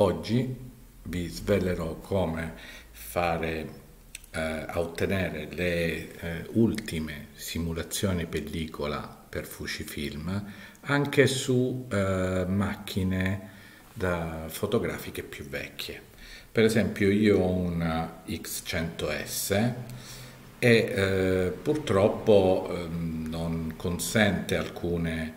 Oggi vi svelerò come fare a ottenere le ultime simulazioni pellicola per Fujifilm anche su macchine fotografiche più vecchie. Per esempio io ho una X100S e purtroppo non consente alcune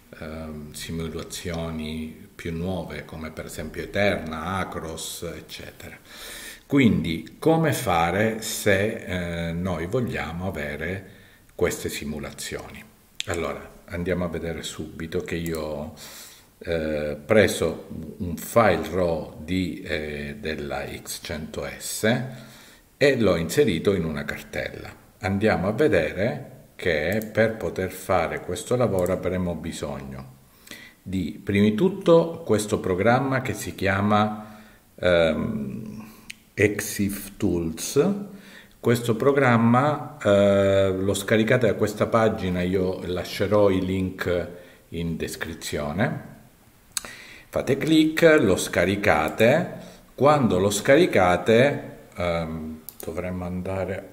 simulazioni più nuove come per esempio Eterna, Acros, eccetera. Quindi come fare se noi vogliamo avere queste simulazioni? Allora andiamo a vedere subito che io ho preso un file RAW della X100S e l'ho inserito in una cartella. Andiamo a vedere che per poter fare questo lavoro avremo bisogno di, prima di tutto, questo programma che si chiama EXIF Tools. Questo programma lo scaricate da questa pagina, io lascerò i link in descrizione. Fate clic, lo scaricate. Quando lo scaricate dovremmo andare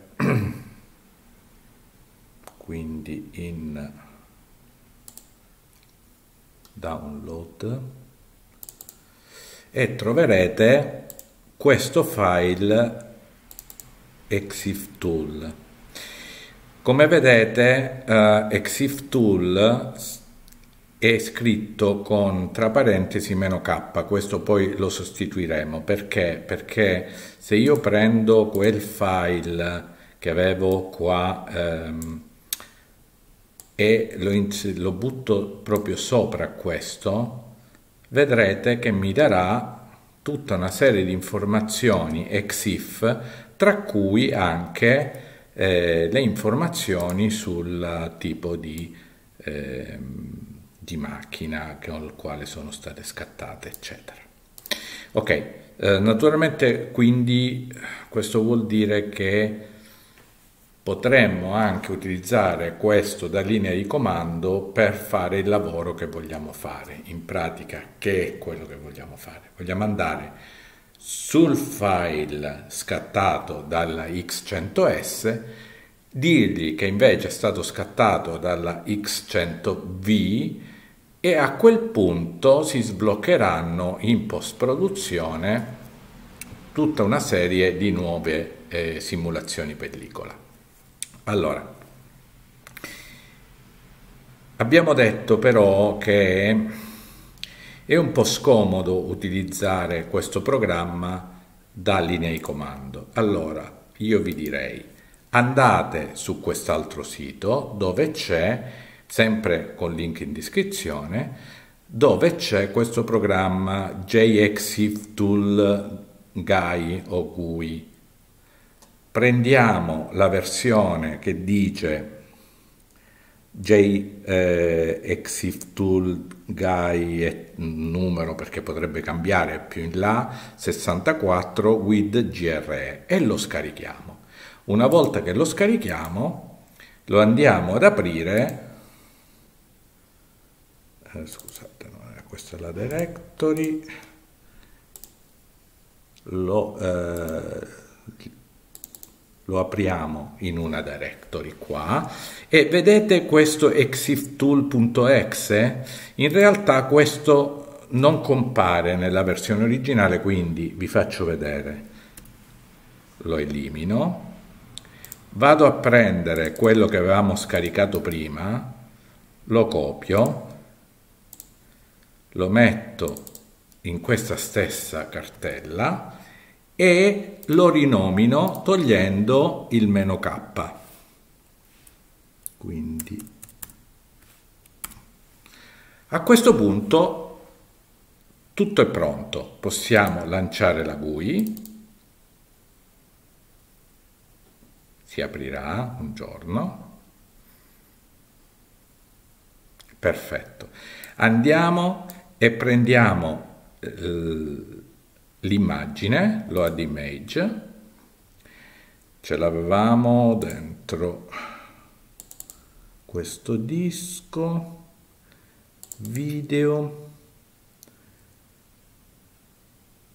quindi in download e troverete questo file EXIF Tool. Come vedete EXIF Tool è scritto con tra parentesi "-k", questo poi lo sostituiremo. Perché se io prendo quel file che avevo qua e lo butto proprio sopra questo, vedrete che mi darà tutta una serie di informazioni EXIF, tra cui anche le informazioni sul tipo di macchina con la quale sono state scattate, eccetera. Ok, naturalmente quindi questo vuol dire che potremmo anche utilizzare questo da linea di comando per fare il lavoro che vogliamo fare. In pratica, che è quello che vogliamo fare? Vogliamo andare sul file scattato dalla X100S, dirgli che invece è stato scattato dalla X100V e a quel punto si sbloccheranno in post-produzione tutta una serie di nuove simulazioni pellicola. Allora, abbiamo detto però che è un po' scomodo utilizzare questo programma da linea di comando. Allora, io vi direi, andate su quest'altro sito dove c'è, sempre con link in descrizione, dove c'è questo programma JXIF Tool GUI o GUI. Prendiamo la versione che dice JXIF Tool GUI e numero, perché potrebbe cambiare più in là, 64 with GRE, e lo scarichiamo. Una volta che lo scarichiamo lo andiamo ad aprire, scusate, questa è la directory, lo apriamo in una directory qua e vedete questo exiftool.exe. In realtà questo non compare nella versione originale, quindi vi faccio vedere. Lo elimino, vado a prendere quello che avevamo scaricato prima, lo copio, lo metto in questa stessa cartella e lo rinomino togliendo il "-k". Quindi a questo punto tutto è pronto, possiamo lanciare la GUI, si aprirà un giorno, perfetto. Andiamo e prendiamo l'immagine, load image, ce l'avevamo dentro questo disco, video,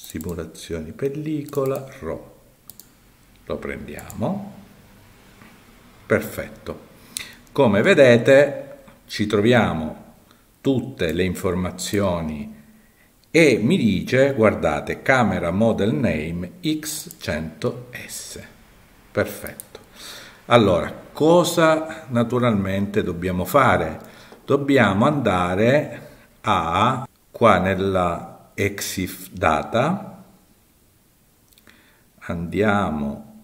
simulazioni pellicola, RAW. Lo prendiamo. Perfetto. Come vedete ci troviamo tutte le informazioni e mi dice, guardate, camera model name X100S. Perfetto. Allora, cosa naturalmente dobbiamo fare? Dobbiamo andare qua nella EXIF data, andiamo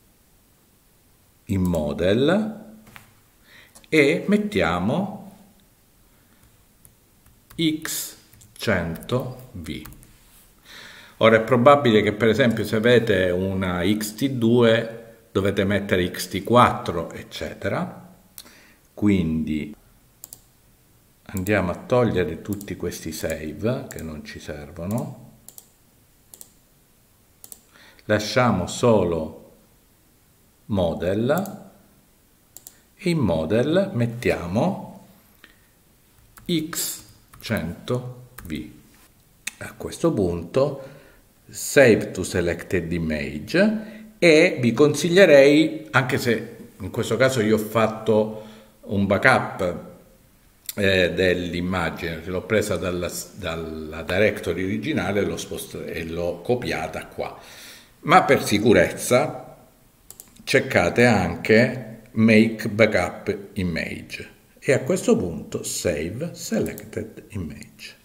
in model e mettiamo X100V. Ora è probabile che per esempio se avete una XT2 dovete mettere XT4 eccetera, quindi andiamo a togliere tutti questi save che non ci servono, lasciamo solo model e in model mettiamo X100V. A questo punto save to selected image e vi consiglierei, anche se in questo caso io ho fatto un backup dell'immagine, l'ho presa dalla directory originale e l'ho copiata qua, ma per sicurezza cercate anche make backup image e a questo punto save selected image.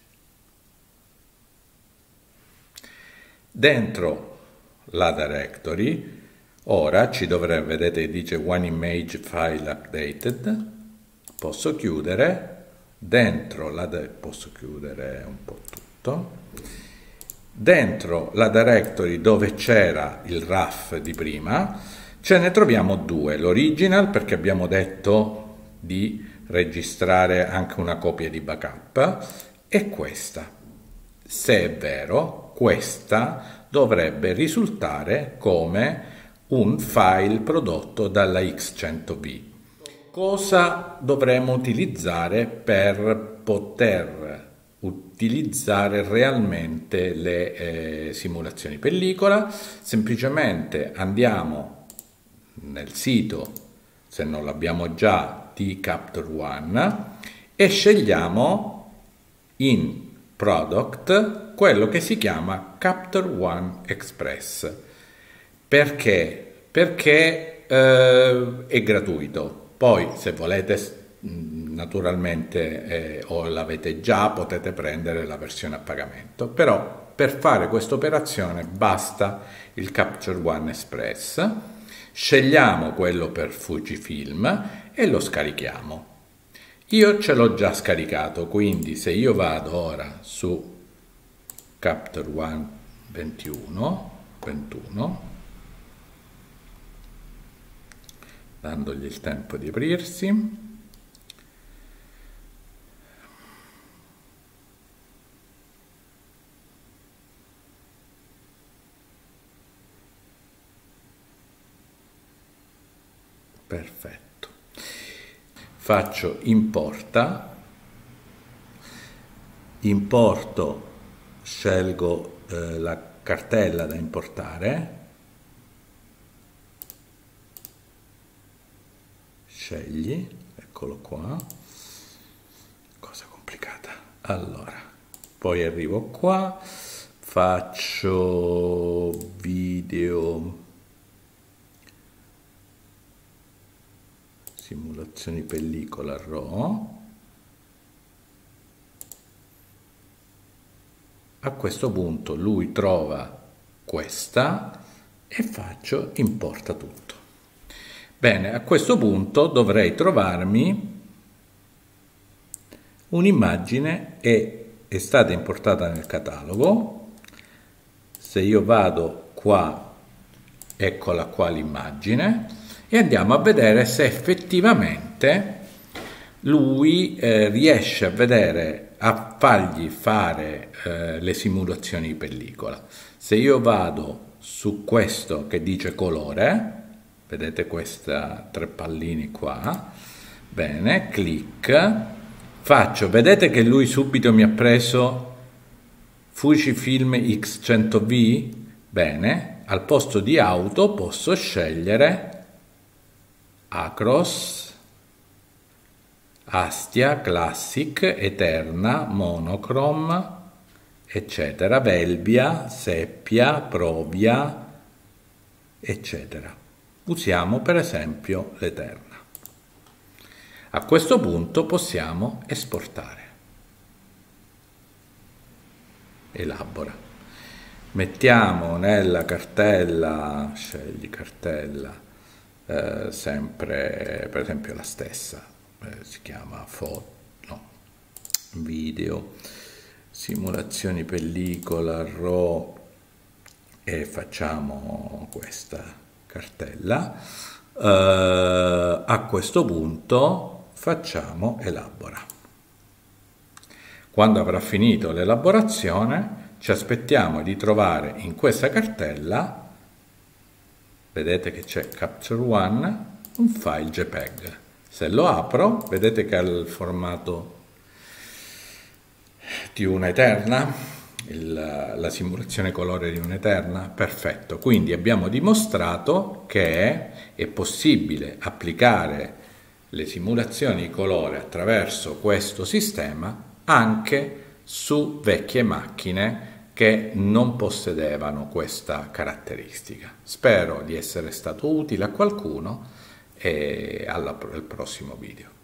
Dentro la directory ora ci dovrebbe, vedete, dice one image file updated, posso chiudere. Dentro posso chiudere un po' tutto. Dentro la directory dove c'era il RAF di prima ce ne troviamo due, l'original perché abbiamo detto di registrare anche una copia di backup e questa. Se è vero, questa dovrebbe risultare come un file prodotto dalla X100V. Cosa dovremo utilizzare per poter utilizzare realmente le simulazioni pellicola? Semplicemente andiamo nel sito, se non l'abbiamo già, di Capture One e scegliamo in Product quello che si chiama Capture One Express. Perché? Perché è gratuito. Poi se volete naturalmente o l'avete già, potete prendere la versione a pagamento, però per fare questa operazione basta il Capture One Express. Scegliamo quello per Fujifilm e lo scarichiamo. Io ce l'ho già scaricato, quindi se io vado ora su Capture One 21, dandogli il tempo di aprirsi, perfetto, faccio importa, importo, scelgo la cartella da importare, scegli, eccolo qua, cosa complicata. Allora, poi arrivo qua, faccio video, simulazioni pellicola RAW. A questo punto lui trova questa e faccio importa tutto. Bene, a questo punto dovrei trovarmi un'immagine e è stata importata nel catalogo. Se io vado qua, eccola qua l'immagine, e andiamo a vedere se effettivamente lui riesce a vedere, a fargli fare le simulazioni di pellicola. Se io vado su questo che dice colore, vedete queste tre palline qua, bene, clic, faccio, vedete che lui subito mi ha preso Fujifilm X100V? Bene, al posto di auto posso scegliere Acros, Astia, Classic, Eterna, Monochrome, eccetera, Velvia, Seppia, Provia, eccetera. Usiamo per esempio l'Eterna. A questo punto possiamo esportare. Elabora. Mettiamo nella cartella, scegli cartella, sempre per esempio la stessa, si chiama foto, no, video, simulazioni pellicola, RAW, e facciamo questa cartella. A questo punto facciamo elabora. Quando avrà finito l'elaborazione ci aspettiamo di trovare in questa cartella, vedete che c'è Capture One, un file JPEG. Se lo apro, vedete che ha il formato di un'Eterna, la simulazione colore di un'Eterna. Perfetto, quindi abbiamo dimostrato che è possibile applicare le simulazioni di colore attraverso questo sistema anche su vecchie macchine che non possedevano questa caratteristica. Spero di essere stato utile a qualcuno e al prossimo video.